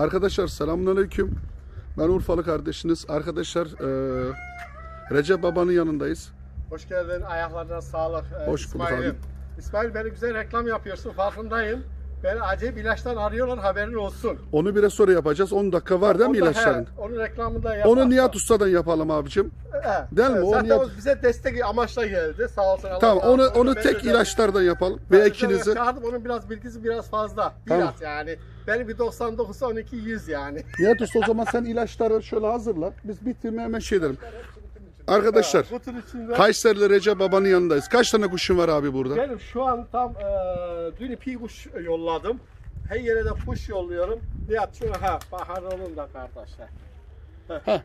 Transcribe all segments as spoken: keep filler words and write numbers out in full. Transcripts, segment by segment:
Arkadaşlar selamünaleyküm. Ben Urfalı kardeşiniz. Arkadaşlar e, Recep Baba'nın yanındayız. Hoş geldin. Ayaklarına sağlık. Ee, Hoş bulduk abi. İsmail, beni güzel reklam yapıyorsun. Farkındayım. Beni acayip ilaçtan arıyorlar, haberin olsun. Onu biraz sonra yapacağız. on dakika var değil mi ilaçların? He, onun reklamını da yapalım. Onu Nihat Usta'dan yapalım abicim. He, Değil mi? evet, O zaten Nihat... o bize destek amaçla geldi. Sağ olsun. Allah Tamam onu olsun. onu Ben tek özel- ilaçlardan yapalım. Ben Ve özel ikinizi. çağırdım. Onun biraz bilgisi biraz fazla. Biraz Tamam. yani. Benim bir doksan dokuz, on iki, yüz yani. Nihat Usta o zaman sen ilaçları şöyle hazırla. Biz bitirmeye hemen şey edelim. Arkadaşlar Bu tür içinde Kayserili Recep Baba'nın yanındayız. Kaç tane kuşun var abi burada? benim şu an tam e, dün ipi kuş yolladım. Her yere de kuş yolluyorum. Nihat şunu ha bahar olun da kardeşler. Heh.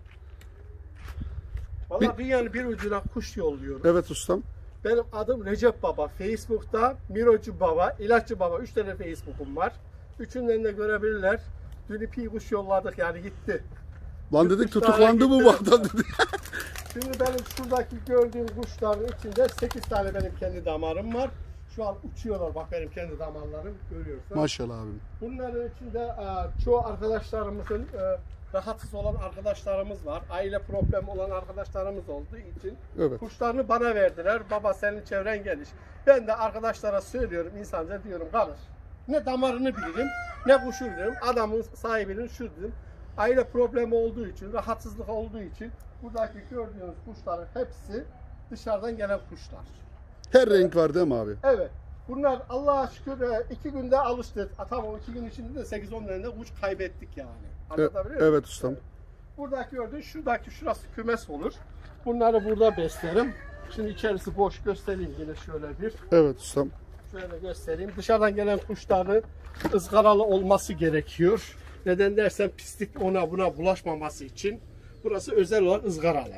Vallahi dünyanın bir ucuna kuş yolluyorum. Evet ustam. Benim adım Recep Baba. Facebook'ta Mirocu Baba, İlaççı Baba. Üç tane Facebook'um var. Üçünden de görebilirler. Dün ipi kuş yolladık yani gitti. Lan dedik Üç tane tutuklandı mı gitti. bu adam dedi. Şimdi benim şuradaki gördüğüm kuşların içinde sekiz tane benim kendi damarım var. Şu an uçuyorlar, bak benim kendi damarlarım görüyorsun. Maşallah abim. Bunların içinde e, çoğu arkadaşlarımızın e, rahatsız olan arkadaşlarımız var. Aile problemi olan arkadaşlarımız olduğu için Evet. kuşlarını bana verdiler. Baba senin çevren geniş. Ben de arkadaşlara söylüyorum, insanca diyorum kalır. Ne damarını bilirim, ne kuşu bilirim. Adamın sahibinin şu dedim. Aile problemi olduğu için, rahatsızlık olduğu için buradaki gördüğünüz kuşların hepsi dışarıdan gelen kuşlar. Her renk var değil mi abi? Evet. Bunlar Allah'a şükür e, iki günde alıştı. Tamam o iki gün içinde de sekiz on tane kuş kaybettik yani. Anlatabiliyor muyum? Evet ustam. Buradaki gördüğün şuradaki şurası kümes olur. Bunları burada beslerim. Şimdi içerisi boş, göstereyim yine şöyle bir. Evet ustam. Şöyle göstereyim. Dışarıdan gelen kuşların ızgaralı olması gerekiyor. Neden dersen pislik ona buna bulaşmaması için. Burası özel olarak ızgaralı.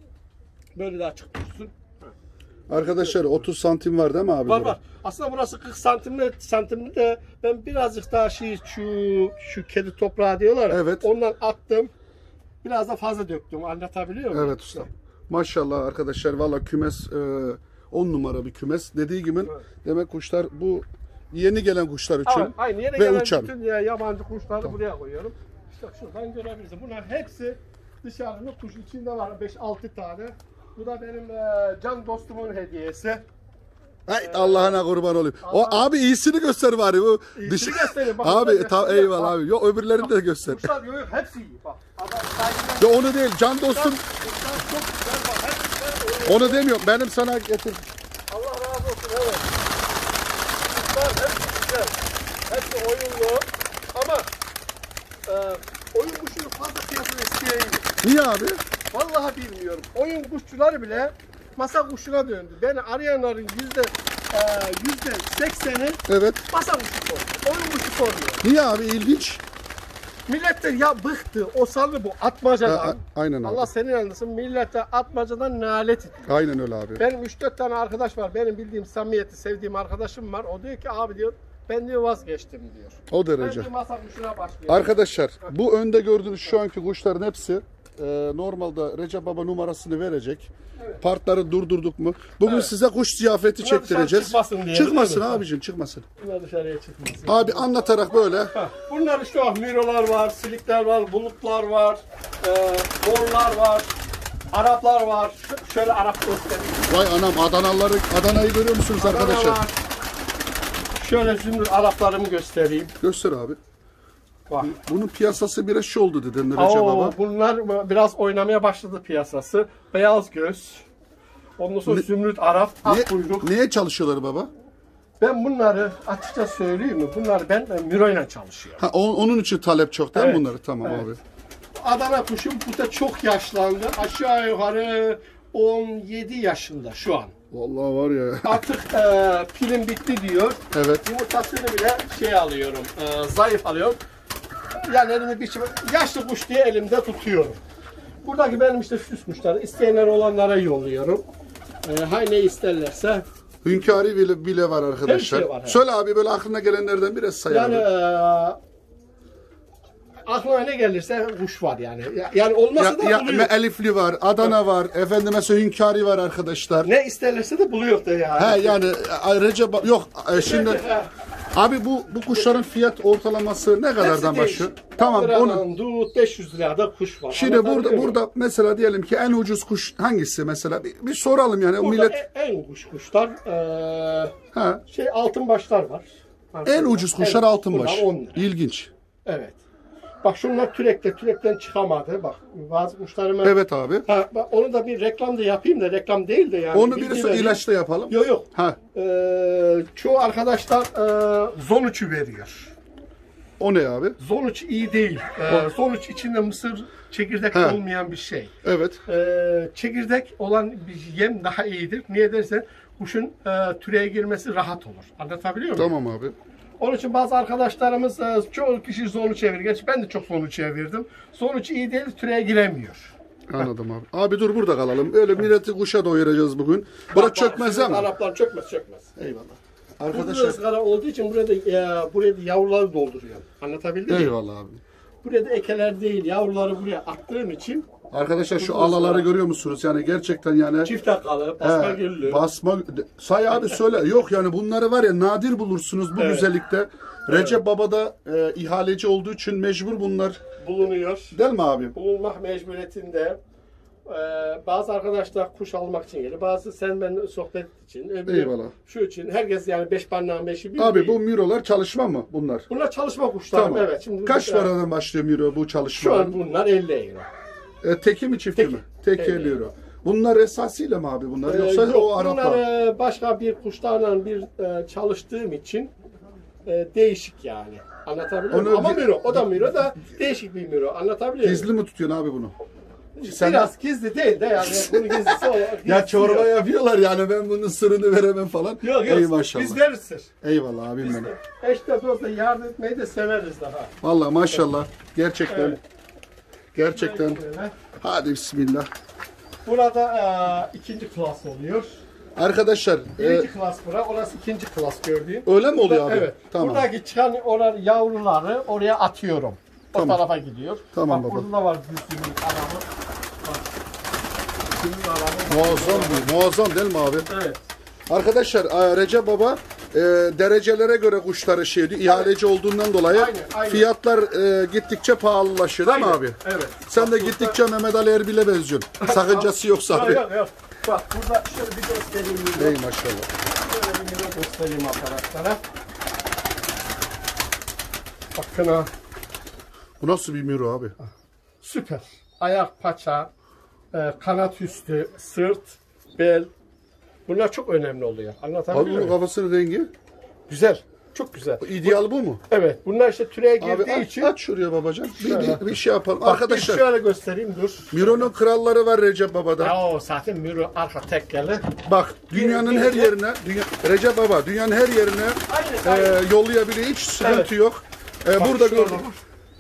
Böyle de açık dursun. Arkadaşlar otuz santim var değil mi abi? Var burada? var. Aslında burası kırk santimli santimli de ben birazcık daha şey şu şu kedi toprağı diyorlar. ya, Evet. Ondan attım. Biraz da fazla döktüm. Anlatabiliyor muyum? Evet ustam. Maşallah arkadaşlar valla kümes on numara bir kümes. Dediği gibi Evet. demek kuşlar bu yeni gelen kuşlar için Evet, aynı yere ve gelen uçan. bütün ya, yabancı kuşları buraya koyuyorum. İşte şuradan görebilirsin. Bunlar hepsi dışarının kuş içinde var beş altı tane. Bu da benim e, can dostumun hediyesi. Ay Allah'ına kurban olayım. O Allah- abi iyisini göster bari bu. İyisini Dışı... göstereyim, bak, Abi burada ta, göstereyim. eyvallah Bak. abi. Yok öbürlerini de göster. Kuşlar yok yok hepsi iyi bak. Adam sahibinden Ya onu değil can dostum. kuşlar çok güzel bak. Hepsi güzel. Onu demiyorum. Benim sana getir. Allah razı olsun evet. Kuşlar hepsi güzel. Hepsi oyunlu. Ama e, oyun kuşunu fazla fiyatını isteyeyim. Niye abi? Vallahi bilmiyorum. Oyun kuşçuları bile masa kuşuna döndü. Beni arayanların yüzde e, yüzde sekseni Evet. masa kuşu soruyor. Oyun kuşu soruyor. Niye abi? İlginç. Millet de ya bıktı. O sallı bu atmacadan. Ha, a- aynen abi. Allah senin yanındasın. Millet de atmacadan nalet ediyor. Aynen öyle abi. Benim üç dört tane arkadaş var. Benim bildiğim samimiyeti sevdiğim arkadaşım var. O diyor ki abi diyor ben diyor vazgeçtim diyor. O Ben derece. diyor masa kuşuna başlıyorum. Arkadaşlar bu önde gördüğünüz şu anki kuşların hepsi e, normalde Recep Baba numarasını verecek. Evet. Partları durdurduk mu? Bugün Evet. size kuş ziyafeti Bunlar çektireceğiz. dışarı çıkmasın diye, Çıkmasın değil mi? abicim çıkmasın. Bunlar dışarıya çıkmasın. Abi anlatarak böyle. Ha, bunlar işte o mirolar var, silikler var, bulutlar var, e, morlar var, Araplar var. Ş- şöyle Arap göstereyim. Vay anam Adanalıları Adana'yı görüyor musunuz Adana arkadaşlar? var. Şöyle zümrüt Araplarımı göstereyim. Göster abi. Bak. Bunun piyasası biraz şey oldu dedi Recep Oo, Baba. bunlar biraz oynamaya başladı piyasası. Beyaz göz. Ondan sonra Ne- zümrüt Arap, Ne, ak kuyruk. neye çalışıyorlar baba? Ben bunları açıkça söyleyeyim mi? Bunları ben e, Miro'yla çalışıyorum. Ha, on- onun için talep çok değil mi Evet, bunları? Tamam evet. abi. Adana kuşum bu da çok yaşlandı. Aşağı yukarı on yedi yaşında şu an. Vallahi var ya. Artık e, pilim bitti diyor. Evet. Yumurtasını bile şey alıyorum, e, zayıf alıyorum. Yani elimi biçim, yaşlı kuş diye elimde tutuyorum. Buradaki benim işte süs kuşları, isteyenler olanlara yolluyorum. E, hay ne isterlerse. Hünkâri bile, bile var arkadaşlar. Her şey var, evet. Söyle abi böyle aklına gelenlerden biraz say Yani abi. e, aklına ne gelirse kuş var yani. Ya- Yani olmasa Ya, da ya, buluyor. Elifli var, Adana var, efendim mesela Hünkâri var arkadaşlar. Ne isterlerse de buluyor da yani. He yani ay, Recep yok e, şimdi Abi bu bu kuşların fiyat ortalaması ne kadardan Hepsi başlıyor? değişik. Tamam Liradan onu. tut, beş yüz lirada kuş var. Şimdi burada Anlatabiliyor muyum? burada mesela diyelim ki en ucuz kuş hangisi mesela? Bir, bir soralım yani Burada millet. en, en ucuz kuşlar eee Ha. şey altın başlar var. En ucuz kuşlar En- altınbaş. bunlar on lira. İlginç. Evet. Bak şunlar türekte, türekten çıkamadı. Bak bazı kuşlarıma... Evet abi. Ha, bak onu da bir reklam da yapayım da reklam değil de yani. Onu bilgi birisi vereyim. ilaçla yapalım. Yok yok. Ha. Ee, çoğu arkadaşlar e, Zonuç'u veriyor. O ne abi? Zonuç iyi değil. Ee, Zonuç içinde mısır çekirdek He. olmayan bir şey. Evet. Ee, çekirdek olan bir yem daha iyidir. Niye dersen kuşun e, türeye girmesi rahat olur. Anlatabiliyor muyum? Tamam abi. Onun için bazı arkadaşlarımız e, çoğu kişi Zonuç'u çeviriyor. Gerçi ben de çok Zonuç'u çevirdim. Zonuç iyi değil, türeye giremiyor. Anladım abi. Abi dur burada kalalım. Öyle milleti kuşa doyuracağız bugün. Bura çökmez ama. Araplar çökmez çökmez. Eyvallah. Burada Arkadaşlar. ızgara olduğu için burada e, buraya da yavruları dolduruyor. Anlatabildim mi? Eyvallah abi. Buraya da ekeler değil, yavruları buraya attığım için Arkadaşlar şu Burada alaları ızgara. görüyor musunuz? Yani gerçekten yani. çift akalı, basma He, güllü. basma. Say abi söyle. Yok yani bunları var ya nadir bulursunuz bu Evet. güzellikte. Recep Baba da e, ihaleci olduğu için mecbur bunlar. bulunuyor. Değil mi abi? Bulunmak mecburiyetinde. Ee, bazı arkadaşlar kuş almak için geliyor. Bazı sen ben sohbet için. öbürü Eyvallah. Şu için. Herkes yani beş parmağın beşi bir. Abi bu mirolar çalışma mı bunlar? Bunlar çalışma kuşları. Tamam. Evet. Şimdi Kaç e, paradan başlıyor miro bu Şu çalışmalar? an bunlar elli euro. E, teki mi çifti Teki. mi? Tek Teki. elli euro. Bunlar esasıyla mı abi bunlar? Ee, Yoksa yok, o Araplar? bunlar e, başka bir kuşlarla bir e, çalıştığım için e, değişik yani. Anlatabiliyor muyum? Onu Ama gi- miro. O da miro da değişik bir miro. Anlatabiliyor muyum? Gizli mi tutuyorsun abi bunu? Sen- Biraz gizli değil de yani bunun gizlisi o. Ya gizlisi çorba yok. yapıyorlar yani ben bunun sırrını veremem falan. Yok yok. Ey maşallah. Biz veririz sır. Eyvallah abim benim. Eşte dosta yardım etmeyi de severiz daha. Vallahi maşallah. Gerçekten. Evet. Gerçekten. Böyle. Hadi bismillah. Burada e, ikinci klas oluyor. Arkadaşlar e, Birinci klas bura, orası ikinci klas gördüğün. öyle mi oluyor abi? Evet. Tamam. Buradaki çıkan oralar yavruları oraya atıyorum. O Tamam. tarafa gidiyor. Tamam Bak, baba. burada da var düzgünün aramı. Bak. Düzgünün aramı. Muazzam bir, muazzam değil mi abi? Evet. Arkadaşlar e, Recep Baba e, derecelere göre kuşları şey diyor. İhaleci olduğundan dolayı Aynen, aynen. fiyatlar e, gittikçe pahalılaşıyor değil mi Aynen, abi? Evet. Sen de gittikçe Mehmet Ali Erbil'e benziyorsun. Sakıncası yoksa Yok abi. yok yok. Bak burada şöyle bir göstereyim. Ey maşallah. Şöyle bir video göstereyim arkadaşlara. Bakın ha. Bu nasıl bir miro abi? Süper. Ayak, paça, e, kanat üstü, sırt, bel. Bunlar çok önemli oluyor. Abi Anlatabiliyor bunun muyum? kafasının rengi. Güzel. Çok güzel. İdeal bu mu? Evet. Bunlar işte türeye girdiği Abi aç, için. aç şuraya babacan. Bir, Şöyle. bir, bir şey yapalım. Bak, Arkadaşlar bir şöyle göstereyim dur. Miro'nun kralları var Recep Baba'da. Ya o zaten Miro arka tekkeli. Bak dünyanın bir- her bir- yerine, dünya, Recep Baba dünyanın her yerine Aynen, e, aynen. yollayabiliyor. Hiç sıkıntı Evet. yok. E, Bak, burada şurada gördüm. var.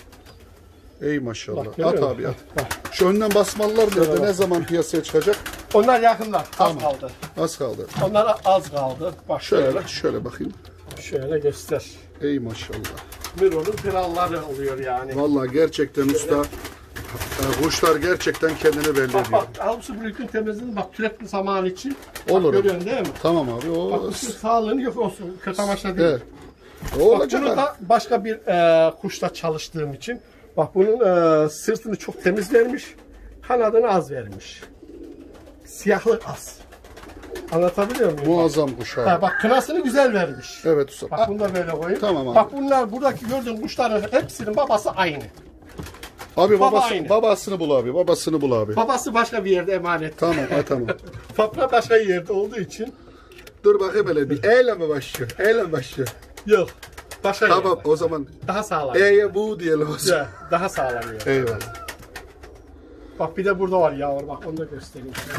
Ey maşallah. Bak, görüyor at musun? abi at. Bak. Şu önden basmalılar nerede? bak. Ne zaman piyasaya çıkacak? Onlar yakınlar. Az Tamam. kaldı. Az kaldı. Onlar az kaldı. Bak Şöyle şöyle. şöyle bakayım. Şöyle göster. Ey maşallah. Miro'nun kralları oluyor yani. Vallahi gerçekten usta. e, Kuşlar gerçekten kendini belli Bak ediyor. bak Avrupa Brük'ün temizliğini bak türetli zaman için. Olur. Bak, görüyorsun değil mi? Tamam abi. O, Bak kuşun sağlığını yok olsun. Kötü amaçla değil. evet. O Bak olacak bunu abi. da başka bir e, kuşla çalıştığım için. Bak bunun e, sırtını çok temiz vermiş. Kanadını az vermiş. Siyahlık az. Anlatabiliyor muyum? Muazzam kuş abi. Ha, bak kınasını güzel vermiş. Evet usta. Bak bunu da böyle koyayım. Tamam abi. Bak bunlar buradaki gördüğün kuşların hepsinin babası aynı. Abi baba babası, aynı. babasını bul abi. Babasını bul abi. Babası başka bir yerde emanet. Tamam ha tamam. Papa başka yerde olduğu için Dur bakayım hele bir. E'yle mi başlıyor? E'yle mi başlıyor? yok. Başka Tamam yerde. o zaman Daha sağlam. E'ye bu diyelim o zaman. Ya, daha sağlam yer. Eyvallah. Bak bir de burada var yavru bak onu da göstereyim size.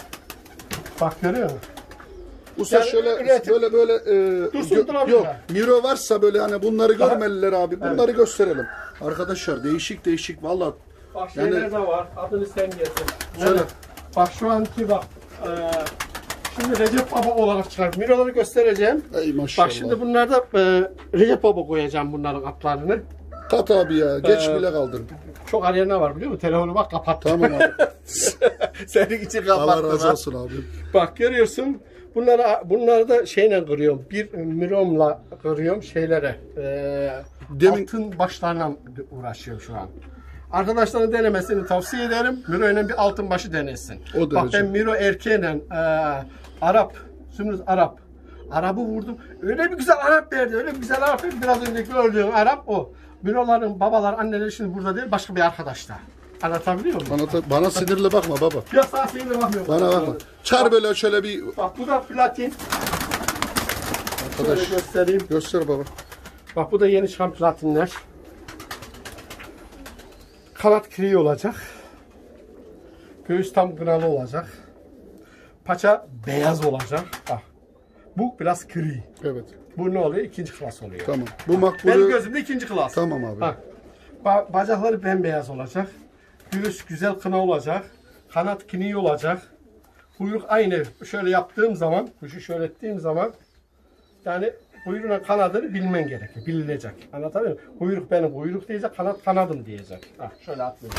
Bak görüyor musun? Usta Yani şöyle üretim- böyle böyle e, Dursun gö- durabilir yok ha. miro varsa böyle hani bunları Daha- görmeliler abi. Bunları gösterelim. Arkadaşlar değişik değişik valla. Bak Yani- şeyler de var. Adını sen getir. Söyle. Evet. Bak şu anki bak. E, şimdi Recep Baba olarak çıkar. Miroları göstereceğim. Ey maşallah. Bak şimdi bunlarda e, Recep Baba koyacağım bunların atlarını. Kat abi ya. Geç Ee, bile kaldın. Çok arayan ne var biliyor musun? Telefonu bak kapattım. Tamam abi. Senin için kapattım. Allah razı ha. olsun abi. Bak görüyorsun. Bunları bunları da şeyle kırıyorum. Bir miromla kırıyorum şeylere. E, Demin- altın başlarına uğraşıyorum şu an. Arkadaşların denemesini tavsiye ederim. Miro ile bir altın başı denesin. O Bak derece. ben Miro erkeğiyle e, Arap, Sümrüz Arap. Arap'ı vurdum. Öyle bir güzel Arap verdi. Öyle bir güzel Arap verdi. Biraz önce gördüğün Arap o. Miroların babalar, anneleri şimdi burada değil. Başka bir arkadaşta. Anlatabiliyor muyum? Bana, ta- bana sinirli bakma baba. Ya sağ sinirle bakmıyorum. Bana bakma. Çar böyle şöyle bir Bak bu da platin. arkadaş. Şöyle göstereyim. Göster baba. Bak bu da yeni çıkan platinler. Kanat kiriği olacak. Göğüs tam kınalı olacak. Paça beyaz olacak. Bak. Bu biraz kri. Evet. Bu ne oluyor? İkinci klas oluyor. Tamam. Bu Benim makbulü gözümde ikinci klas. tamam abi. Bak. Ba- bacakları bembeyaz olacak. Göğüs güzel kına olacak. Kanat kiniği olacak. Kuyruk aynı. Şöyle yaptığım zaman, kuşu şöyle ettiğim zaman yani kuyruğun kanadını bilmen gerekiyor. Bililecek. Anlatabiliyor muyum? Kuyruk benim kuyruk diyecek, kanat kanadım diyecek. Hah, şöyle atlayayım.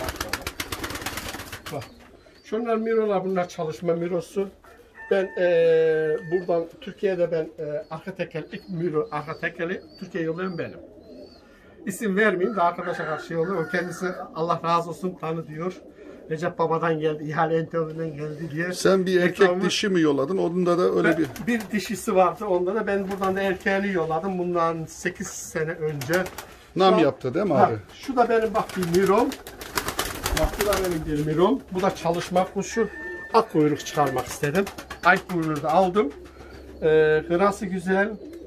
Bak. Şunlar mirolar, bunlar çalışma mirosu. Ben eee, buradan Türkiye'de ben eee, arka tekel, ilk miro arka tekeli Türkiye yolluyorum benim. İsim vermeyeyim de arkadaşa karşı yolluyor. O kendisi Allah razı olsun tanı diyor. Recep Baba'dan geldi, ihale enteriden geldi diye. Sen bir erkek reklamı- dişi mi yolladın? Onda da öyle Ben- bir bir dişisi vardı onda da ben buradan da erkeğini yolladım bundan sekiz sene önce. nam Şu an- yaptı değil mi Ha, abi? şu da benim bak bir mirom. Bak bu da benim bir mirom. Bu da çalışma kuşu. Ak kuyruk çıkarmak istedim. Ay kuyruğu da aldım. Ee, kırası güzel.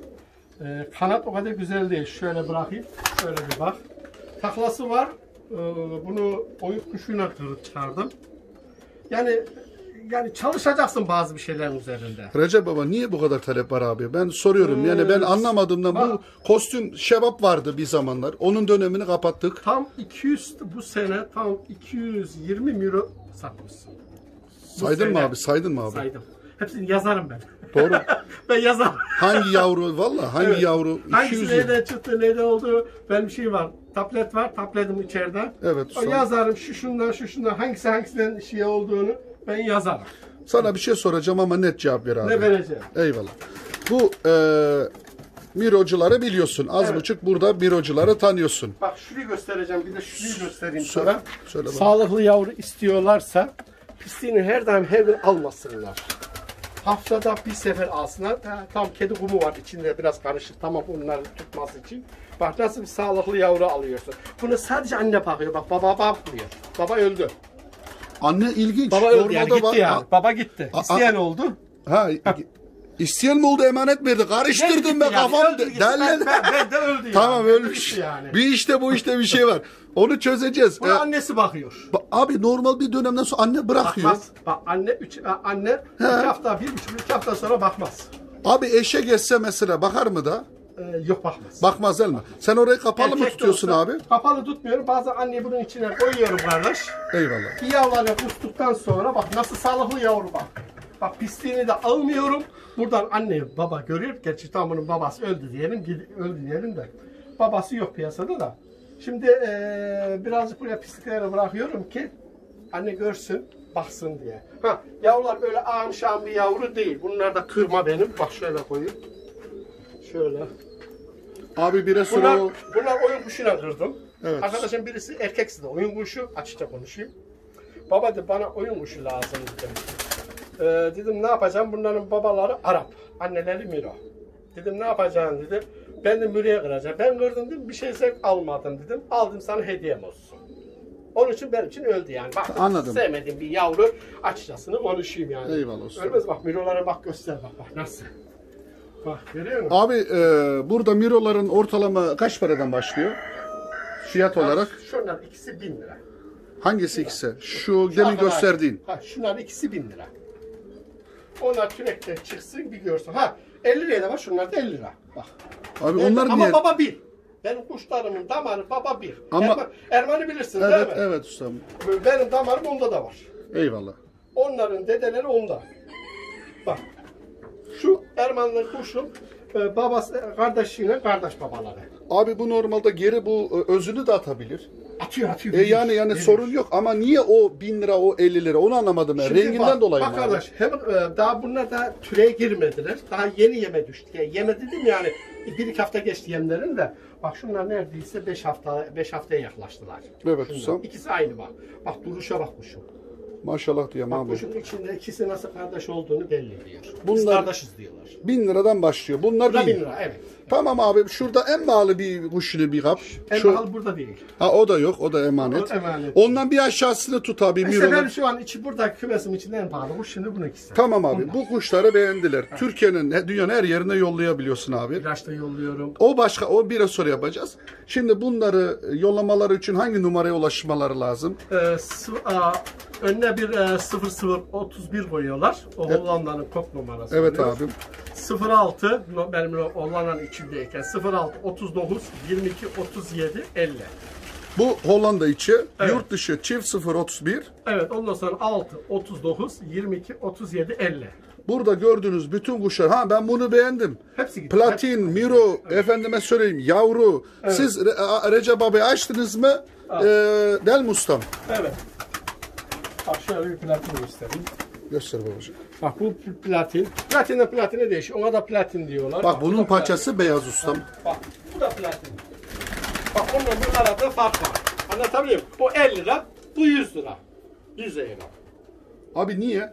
Ee, kanat o kadar güzel değil. Şöyle bırakayım. Şöyle bir bak. Taklası var. Ee, bunu oyun kuşuyla kırıp çıkardım. Yani yani çalışacaksın bazı bir şeylerin üzerinde. Recep Baba niye bu kadar talep var abi? Ben soruyorum. Yani ben Ee, anlamadığımdan bu bak- kostüm şebap vardı bir zamanlar. Onun dönemini kapattık. Tam iki yüz bu sene tam iki yüz yirmi miro satmışsın. Bu Saydın mı sene. abi? Saydın mı abi? Saydım. Hepsini yazarım ben. Doğru. Ben yazarım. Hangi yavru? Valla hangi Evet. yavru? Hangisi iki yüz yıl. nereden çıktı, neden oldu? Benim şey var. Tablet var. Tabletim içeride. Evet, O son- yazarım şu şundan şu şundan hangisi hangisinden şey olduğunu ben yazarım. Sana bir şey soracağım ama net cevap ver abi. Ne vereceğim? Eyvallah. Bu e, mirocuları biliyorsun. Az Evet. buçuk burada mirocuları tanıyorsun. Bak şurayı göstereceğim. Bir de şurayı göstereyim Söyle, sana. söyle bana. Sağlıklı yavru istiyorlarsa pisliğini her daim her gün almasınlar. Haftada bir sefer alsınlar. Ha, tam kedi kumu var içinde biraz karışık. Tamam onları tutması için. Bak nasıl bir sağlıklı yavru alıyorsun. Bunu sadece anne bakıyor. Bak baba bakmıyor. Baba öldü. Anne ilginç. Baba öldü yani gitti var- yani. Baba gitti. A- İsteyen oldu. Ha, isteyen mi oldu emanet mi verdi? Karıştırdım Gitti ben yani, kafam öldü gitti. derlendi. Ben, ben, ben de öldü yani. Tamam Ben de ölmüş. gitti yani. Bir işte bu işte bir şey var. Onu çözeceğiz. Buna Ee, annesi bakıyor. ba- abi normal bir dönemden sonra anne bırakıyor. Bakmaz. Bak anne üç anne iki hafta bir buçuk iki hafta sonra bakmaz. Abi eşe geçse mesela bakar mı da? Ee, yok bakmaz. Bakmaz değil mi? Sen orayı kapalı mı Erkek de tutuyorsun olsa abi? Kapalı tutmuyorum. Bazen anneyi bunun içine koyuyorum kardeş. Eyvallah. Bir yavruları kustuktan sonra bak nasıl sağlıklı yavru bak. Bak pisliğini de almıyorum. Buradan anne baba görüyor. Gerçi tam bunun babası öldü diyelim. gid- Öldü diyelim de. Babası yok piyasada da. Şimdi eee, birazcık buraya pislikleri bırakıyorum ki anne görsün, baksın diye. Ha, yavrular böyle ağım şam bir yavru değil. Bunlar da kırma benim. Bak şöyle koyayım. Şöyle. Abi bire süre Bunlar, o. bunlar oyun kuşuyla kırdım. Evet. Arkadaşım birisi erkekse de oyun kuşu. Açıkça konuşayım. Baba dedi bana oyun kuşu lazım dedim. Ee, dedim ne yapacağım? Bunların babaları Arap. Anneleri Miro. Dedim ne yapacaksın dedi. Ben de Miro'ya kıracağım. Ben kırdım dedim. Bir şey zevk almadım dedim. Aldım sana hediyem olsun. Onun için benim için öldü yani. Bak, Anladım. sevmediğim bir yavru açıkçasını konuşayım yani. Eyvallah olsun. Ölmez bak Miro'lara bak göster bak bak nasıl. Bak görüyor musun? Abi e, burada miroların ortalama kaç paradan başlıyor? Fiyat olarak Şunlar ikisi bin lira. hangisi ikisi? Şu Şu demin arkadaş- gösterdiğin. Ha, şunlar ikisi bin lira. Onlar kürekten çıksın bir görsün. Ha elli liraya da var şunlar da elli lira. Bak. Abi Evet, onlar ama niye? baba bir. Benim kuşlarımın damarı baba bir. Ama- Erman, Erman'ı bilirsin Evet değil mi? evet ustam. Benim damarım onda da var. Eyvallah. Onların dedeleri onda. Bak. Şu Erman'ın kuşum e, babası kardeşiyle kardeş babaları. Abi bu normalde geri bu e, özünü de atabilir. Atıyor atıyor. E yani yani Verir. sorun yok ama niye o bin lira o elli lira onu anlamadım ben. Şimdi Renginden bak, dolayı bak mı abi? arkadaş, hem e, daha bunlar da türeye girmediler. Daha yeni yeme düştü. Yani yeme dedim yani bir iki hafta geçti yemlerin de. Bak şunlar neredeyse beş hafta beş haftaya yaklaştılar. Evet Şunlar. ustam. İkisi aynı bak. Bak duruşa bak kuşun. Maşallah diyeyim Bak abi. kuşun içinde ikisi nasıl kardeş olduğunu belli ediyor. Biz Bunlar- kardeşiz diyorlar. Bin liradan başlıyor. Bunlar Bu da bin bin. lira evet. Tamam abi şurada en pahalı bir kuşunu bir kap. En Şu, pahalı burada değil. ha o da yok o da emanet. O emanet. Ondan bir aşağısını tut abi. İşte Miro'nun. ben şu an içi buradaki kümesim içinde en pahalı kuş şimdi bunu ikisi. Tamam abi Bunlar. bu kuşları beğendiler. Türkiye'nin he- dünyanın her yerine yollayabiliyorsun abi. İlaçta yolluyorum. O başka o bir soru yapacağız. Şimdi bunları yollamaları için hangi numaraya ulaşmaları lazım? Ee, sı- aa, önüne bir e, sıfır sıfır otuz bir koyuyorlar. O Hollanda'nın kod numarası. Evet oluyor. abim. sıfır altı no- benim Hollanda'nın içindeyken sıfır altı otuz dokuz yirmi iki otuz yedi elli. Bu Hollanda içi, Evet. yurt dışı çift sıfır otuz bir. Evet ondan sonra altı otuz dokuz yirmi iki otuz yedi elli. Burada gördüğünüz bütün kuşlar. Ha ben bunu beğendim. Hepsi gidiyor. Platin, Miro, efendime söyleyeyim yavru. Siz Re- A- Recep abi açtınız mı? Ee, Del Mustam. Evet. Bak şöyle bir platin göstereyim. Göster babacığım. Bak bu platin. Platinle platine değişiyor. Ona da platin diyorlar. Bak bu bunun da platin. paçası beyaz ustam. Bak bu da platin. Bak onunla bunun arasında fark var. Anlatabiliyor muyum? O elli lira, bu yüz lira. yüz euro. Abi niye?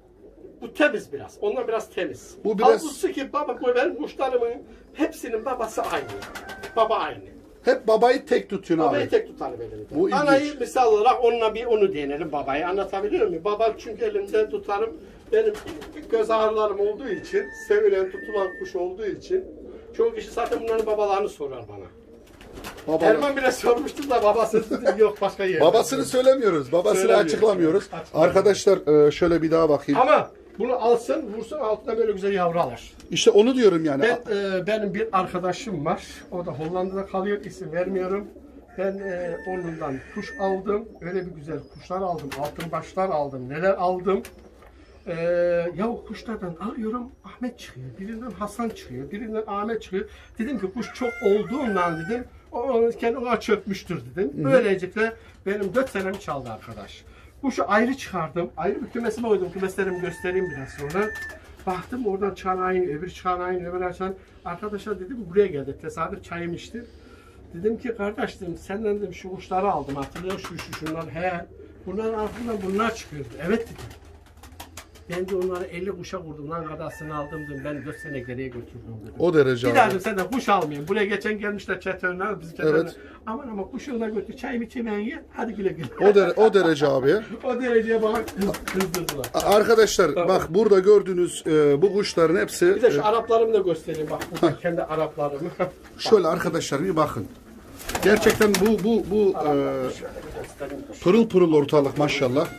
Bu temiz biraz. Onlar biraz temiz. Bu biraz- Halbuki ki baba bu benim kuşlarımın hepsinin babası aynı. Baba aynı. Hep babayı tek tutuyorsun Babayı abi. tek tutarım elimde. Bu ilginç. Anayı misal olarak onunla bir onu deneyelim babayı. Anlatabiliyor muyum? Baba çünkü elimde tutarım. Benim göz ağrılarım olduğu için, sevilen tutulan kuş olduğu için çoğu kişi zaten bunların babalarını sorar bana. Baba- Erman bile sormuştu da babası dedim, yok başka yer. Babasını söylemiyoruz. Babasını Söylemiyoruz. açıklamıyoruz. Açıklamıyoruz. Arkadaşlar e, şöyle bir daha bakayım. Ama bunu alsın, vursun altına böyle güzel yavru alır. İşte onu diyorum yani. Ben e, benim bir arkadaşım var. O da Hollanda'da kalıyor. İsim vermiyorum. Ben e, onundan kuş aldım. Öyle bir güzel kuşlar aldım. Altın başlar aldım. Neler aldım. E, ya o kuşlardan alıyorum. Ahmet çıkıyor. Birinden Hasan çıkıyor. Birinden Ahmet çıkıyor. Dedim ki kuş çok olduğundan dedim. O onun kendi ona çökmüştür dedim. Böylelikle benim dört senemi çaldı arkadaş. Kuşu ayrı çıkardım. Ayrı bir kümesime koydum. Kümeslerimi göstereyim biraz sonra. Baktım oradan çan aynı, öbür çan aynı, öbür çan. Arkadaşlar dedim buraya geldi. Tesadüf çayım içti. Dedim ki kardeş dedim senden dedim şu kuşları aldım. Hatırlıyor şu şu şunlar. He. Bunların altından bunlar çıkıyordu. Evet dedim. Ben de onları elli kuşa vurdum. Lan kadasını aldım dedim. Ben dört sene geriye götürdüm dedim. O derece Bir abi. daha dedim senden kuş almayayım. Buraya geçen gelmişler çetenler. Biz çetenler. Evet. Aman ama kuşu da götür. Çayımı içemeyen ye. Hadi güle güle. O, dere- o derece abi. O dereceye bana kız, kızdırdılar. A- Arkadaşlar bak burada gördüğünüz e, bu kuşların hepsi Bir de şu e, Araplarımı da göstereyim. Bak burada kendi Araplarımı. şöyle arkadaşlar bir bakın. Gerçekten bu bu bu e, Şöyle bir göstereyim. pırıl pırıl ortalık maşallah.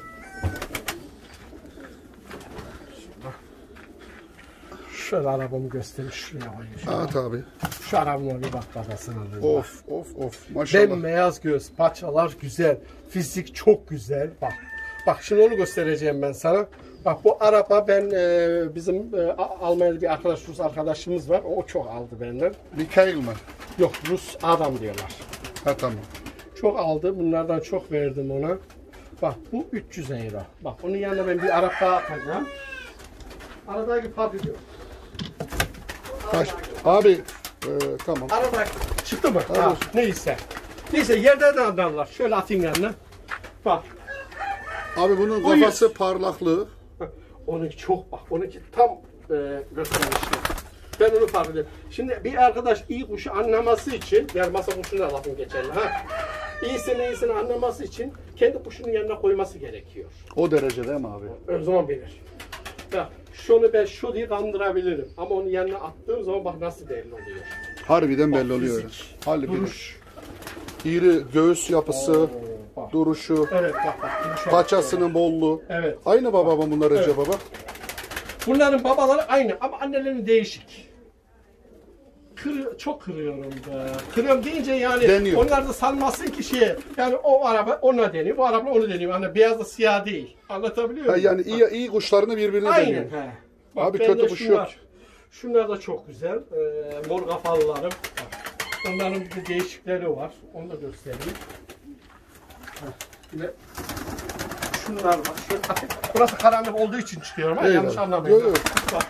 Şöyle arabamı göstereyim. Şuraya koyayım. Şöyle. Evet abi. Şu arabama bir bak babasına. Of of of maşallah. Bembeyaz göz, paçalar güzel, fizik çok güzel. Bak, bak şimdi onu göstereceğim ben sana. Bak bu araba ben e, bizim e, A- Almanya'da bir arkadaş, Rus arkadaşımız var. O çok aldı benden. Mikail mı? Yok Rus adam diyorlar. Ha tamam. Çok aldı. Bunlardan çok verdim ona. Bak bu üç yüz euro. Bak onun yanına ben bir Arap daha atacağım. Aradaki fark yok. Kaç? Abi e, tamam. Aradaki çıktı mı? Tamam. Ha, neyse. Neyse yerden de anlarlar. Şöyle atayım yanına. Bak. Abi bunun O kafası parlaklığı. Onunki çok bak. Onunki tam e, göstermişti. Ben onu fark ediyorum. Şimdi bir arkadaş iyi kuşu anlaması için, yani masa kuşuna lafın geçerli ha. İyisini iyisini anlaması için kendi kuşunun yanına koyması gerekiyor. O derece değil mi abi? O zaman bilir. Ya şunu ben şu diye kandırabilirim. Ama onun yanına attığım zaman bak nasıl belli oluyor. Harbiden belli Bak, oluyor. fizik, Harbiden. duruş. İri göğüs yapısı, Bak. duruşu, Evet bak bak. duruşa bak. paçasının bolluğu. Evet. Aynı baba mı bunlar Recep baba? Bunların babaları aynı ama anneleri değişik. Kır, çok kırıyorum be. Kırıyorum deyince yani Deniyor. onlar da sanmasın ki şey. Yani o araba ona deniyor, bu araba onu deniyor. Hani beyaz da siyah değil. Anlatabiliyor Ha, muyum? yani iyi iyi kuşlarını birbirine Aynen. deniyor. He. Bak, Abi bende kötü kuş şunlar- yok. Şunlar da çok güzel. Ee, mor kafalılarım. Bak. Onların bir değişikleri var. Onu da göstereyim. Heh, yine şunlar var. Şöyle, burası karanlık olduğu için çıkıyorum. Ha? Yanlış anlamayın. Yok yok. Bak.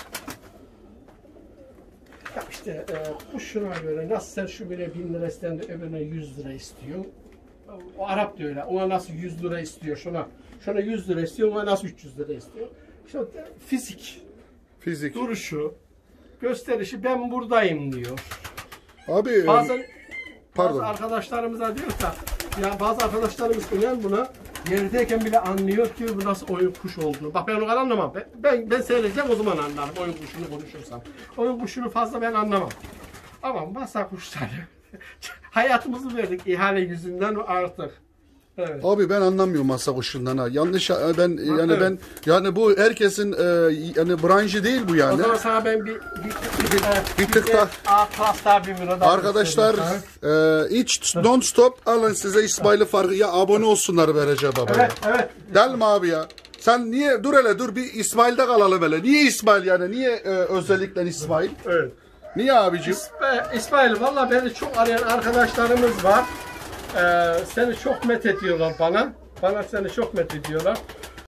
Ya işte e, bu şuna göre nasıl sen şu bile bin lira isteyen de öbürüne yüz lira istiyor. O Arap da öyle. Ona nasıl yüz lira istiyor şuna. Şuna yüz lira istiyor, ona nasıl üç yüz lira istiyor. İşte fizik, Fizik. duruşu, gösterişi ben buradayım diyor. Abi Bazen pardon. bazı arkadaşlarımıza diyorsa ya bazı arkadaşlarımız inan buna yerdeyken bile anlıyor ki bu nasıl oyun kuş olduğunu. Bak ben onu anlamam. Ben, ben, ben seyredeceğim o zaman anlarım oyun kuşunu konuşursam. Oyun kuşunu fazla ben anlamam. Ama masa kuşları hayatımızı verdik ihale yüzünden artık. Evet. Abi ben anlamıyorum masa kuşundan ha. Yanlış ben yani evet. ben yani bu herkesin e, yani branşı değil bu O yani. zaman sana ben bir bir, bir, Bir tık daha- A klas daha bir Murat abi Arkadaşlar göstereyim e, hiç non stop alın size İsmail'i farkı ya abone olsunlar be Recep Baba. sana. Evet evet. Değil mi abi ya? Sen niye dur hele dur bir İsmail'de kalalım hele. Niye İsmail yani? Niye e, özellikle İsmail? Evet. Niye abicim? İsmail, İsmail valla beni çok arayan arkadaşlarımız var. Ee, seni çok met ediyorlar bana. Bana seni çok met ediyorlar.